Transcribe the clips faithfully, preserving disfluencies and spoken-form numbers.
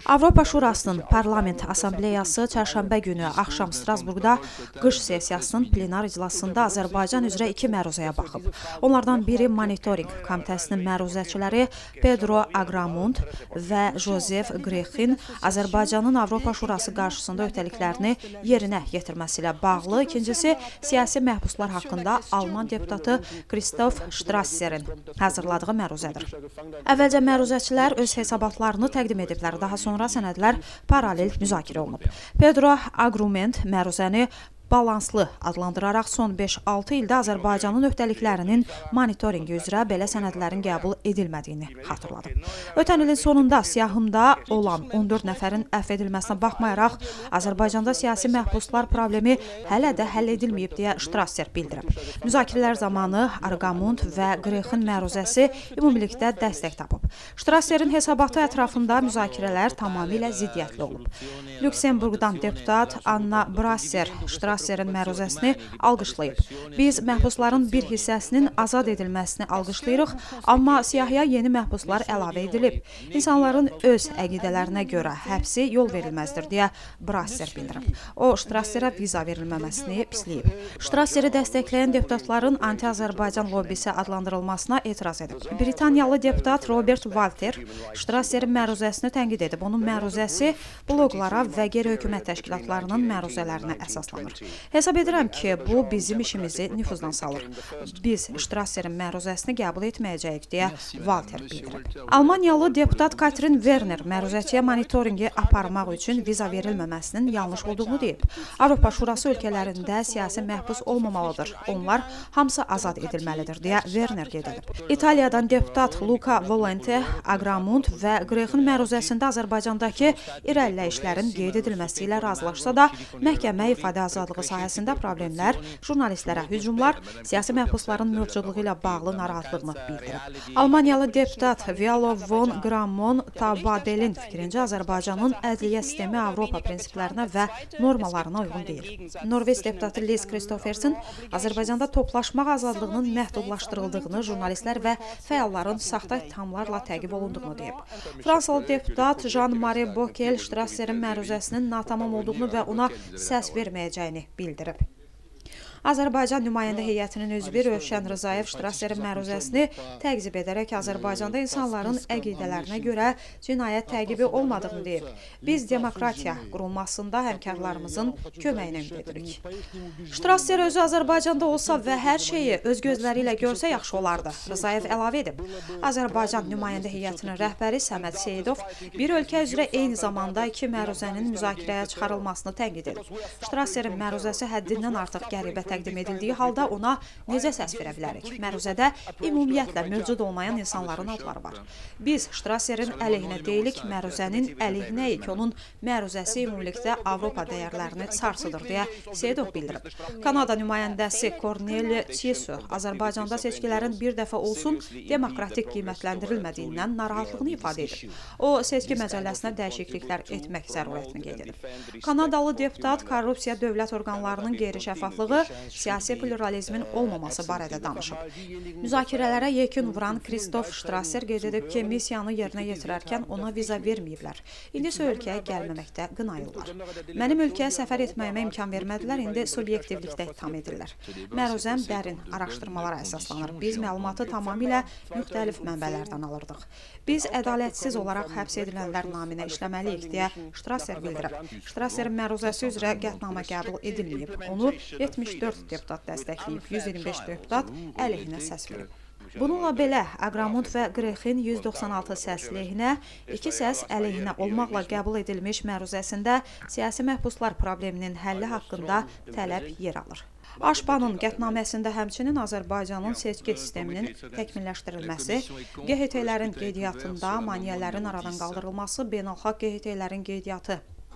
Avropa Şurasının Parlament Assambleyası çərşənbə günü axşam Strasburqda qış sessiyasının plenar iclasında Azərbaycan üzrə iki məruzəyə baxıb. Onlardan biri Monitoring Komitəsinin məruzəçiləri Pedro Agramunt və Josef Grexin Azərbaycanın Avropa Şurası qarşısında öhdəliklərini yerinə yetirməsi ilə bağlı, ikincisi siyasi məhbuslar haqqında Alman deputatı Christoph Strasser'in hazırladığı məruzədir. Əvvəlcə məruzəçilər öz hesabatlarını təqdim ediblər, daha sonra sənədlər paralel müzakirə olunub. Pedro Agramunt məruzəni balanslı adlandıraraq son beş altı ildə Azərbaycanın öhdəliklərinin monitoringi üzrə belə sənədlərin qəbul edilmədiyini xatırladı. Ötən ilin sonunda siyahımda olan on dörd nəfərin əfv edilməsinə baxmayaraq, Azərbaycanda siyasi məhbuslar problemi hələ də həll edilməyib deyə Strasser bildirib. Müzakirələr zamanı Agramunt və Grexin məruzəsi ümumilikdə dəstək tapıb. Strasserin hesabatı ətrafında müzakirələr tamamilə ziddiyyətli olub. Lüksemburqdan deputat Anna Brasser Strasserin məruzəsini alqışlayıb. Biz məhbusların bir hissəsinin azad edilməsini alqışlayırıq, amma siyahıya yeni məhbuslar əlavə edilib. İnsanların öz əqidələrinə görə həbsi yol verilməzdir deyə Brasser bildirib. O, Strasserə viza verilməməsini pisləyib. Strasseri dəstəkləyən deputatların anti-Azərbaycan lobbisi adlandırılmasına etiraz edib. Britaniyalı deputat Robert Walter Strasserin məruzəsini tənqid edib. Onun məruzəsi bloqlara və qeyri-hökumət təşkilatlarının məruzələrinə əsaslanır. Hesab edirəm ki, bu bizim işimizi nüfuzdan salır. Biz Strasserin məruzəsini qəbul etməyəcəyik deyə Walter bildirib. Almaniyalı deputat Katrin Werner məruzəçiyə monitoringi aparmaq üçün viza verilməməsinin yanlış olduğunu deyib. Avropa Şurası ölkələrində siyasi məhbus olmamalıdır. Onlar hamısı azad edilməlidir deyə Werner qeyd edib. İtaliyadan deputat Luca Volante, Agramunt və Grexin məruzəsində Azərbaycandakı irəliləyişlərin qeyd edilməsi ilə razılaşsa da, məhkəmə ifadə azadlığı sahəsində problemlər, jurnalistlərə hücumlar, siyasi məhbusların mövcudluğu ilə bağlı narahatlığını bildirib. Almaniyalı deputat Vialo von Grammon Tabadelin fikrincə Azərbaycanın ədliyyə sistemi Avropa prinsiplərinə və normalarına uyğun deyil. Norveç deputatı Liz Kristoffersen Azərbaycanda toplaşmaq azadlığının məhdudlaşdırıldığını, jurnalistlər və fəalların saxta ittihamlarla təqib olunduğunu deyib. Fransalı deputat Jean-Marie Bockel Strasserin məruzəsinin natamam olduğunu və ona səs verməyəcəyini bildirib. Azərbaycan nümayəndə heyətinin üzvü Rövşən Rzayev Strasserin məruzəsini təqzib edərək Azərbaycanda insanların əqidələrinə görə cinayət təqibi olmadığını deyib. Biz demokratiya qurulmasında həmkarlarımızın köməyinə ümid edirik. Strasser özü Azərbaycanda olsa və hər şeyi öz gözləri ilə görsə yaxşı olardı. Rzayev əlavə edib. Azərbaycan nümayəndə heyətinin rəhbəri Səməd Seyidov bir ölkə üzrə eyni zamanda iki məruzənin müzakirəyə çıxarılmasını tənqid edib. Strasserin məruzəsi həddindən artıq qəribə təqdim edildiyi halda ona necə səs verə bilərik? Məruzədə ümumiyyətlə mövcud olmayan insanların adları var. Biz Strasserin əleyhinə deyilik, məruzənin əleyhinəyik. Onun məruzəsi ümumilikdə Avropa dəyərlərini sarsıdır deyə Seyidov bildirib. Kanada nümayəndəsi Cornel Tissot Azərbaycanda seçkilərin bir dəfə olsun demokratik qiymətləndirilmədiyindən narahatlığını ifadə edib. O, seçki məcəlləsinə dəyişikliklər etmək zərurətini qeyd edib. Kanadalı deputat korrupsiya dövlət orqanlarının qeyri-şəffaflığı, siyasi pluralizmin olmaması barədə danışıb. Müzakirələrə yekun vuran Christoph Strasser qeyd edib ki, missiyanı yerinə yetirərkən ona viza verməyiblər. İndi isə ölkəyə gəlməməkdə qınayırlar. Mənim ölkəyə səfər etməyimə imkan vermədilər, indi subyektivlikdə ittiham edirlər. Məruzəm dərin araşdırmalara əsaslanır. Biz məlumatı tamamilə müxtəlif mənbələrdən alırdıq. Biz ədalətsiz olaraq həbs edilənlər naminə işləməliyik deyə Strasser bildirib. Strasserin məruzəsi üzrə qətnamə qəbul edilməyib. Onu yetmiş dörd deputat dəstəkləyib, yüz iyirmi beş deputat əleyhinə səs verib. Bununla belə, Agramunt və Grexin yüz doxsan altı səs lehinə, iki səs əleyhinə olmaqla qəbul edilmiş məruzəsində siyasi məhbuslar probleminin həlli haqqında tələb yer alır. Aşbanın qətnaməsində həmçinin Azərbaycanın seçki sisteminin təkmilləşdirilməsi, G H T-lərin qeydiyyatında maneələrin aradan qaldırılması, beynəlxalq G H T-lərin qeydiyyatı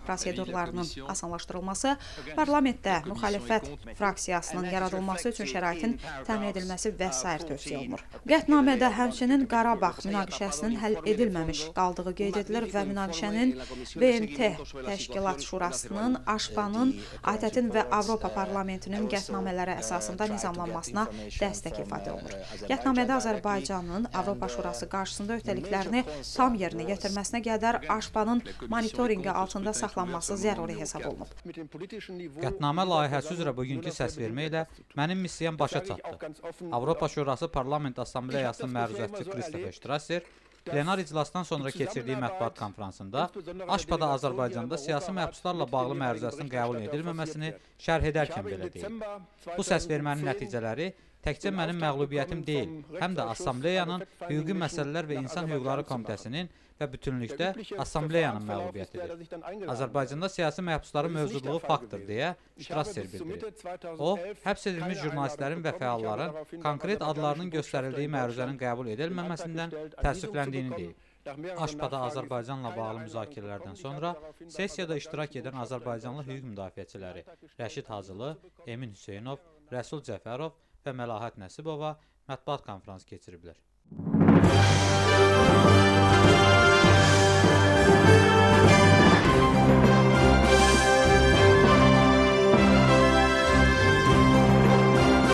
prosedurlarının asanlaşdırılması, parlamentdə müxalifət fraksiyasının yaradılması üçün şəraitin təmin edilməsi və sair tövsiyə olunur. Qətnamədə həmçinin Qarabağ münaqişəsinin həll edilməmiş qaldığı qeyd edilir və münaqişənin B M T Təşkilat Şurasının, AŞPA-nın, ATƏT-in və Avropa Parlamentinin qətnamələri əsasında nizamlanmasına dəstək ifadə olunur. Qətnamədə Azərbaycanın Avropa Şurası qarşısında öhdəliklərini tam yerinə yetirməsinə qədər AŞPA-nın monitorinqi altında saxlanması zəruri hesab olunub. Qətnamə layihəsi üzrə bugünkü səsvermə ilə mənim missiyam başa çatdı. Avropa Şurası Parlament Assambleyasının məruzətçisi Christopher Strasser plenar iclasdan sonra keçirdiyi mətbuat konfransında AŞPA-da Azərbaycanda siyasi məhbuslarla bağlı məruzəsinin qəbul edilməməsini şərh edərkən belə deyib. Bu səsvermənin nəticələri təkcə mənim məğlubiyyətim deyil, həm də Assambleyanın Hüquqi Məsələlər və İnsan Hüquqları Komitəsinin və bütünlükdə Assambleyanın məğlubiyyətidir. Azərbaycanda siyasi məhbusların mövcudluğu faktdır, deyə Strasser bildirir. O, həbs edilmiş jurnalistlərin və fəalların konkret adlarının göstərildiyi məruzənin qəbul edilməməsindən təəssüfləndiyini deyib. AŞPA-da Azərbaycanla bağlı müzakirələrdən sonra sessiyada iştirak edən Azərbaycanlı hüquq müdafiəçiləri Rəşid Hacılı, Emin Hüseynov, Rəsul Cəfərov və Məlahət Nəsibova mətbuat konfransı keçiriblər.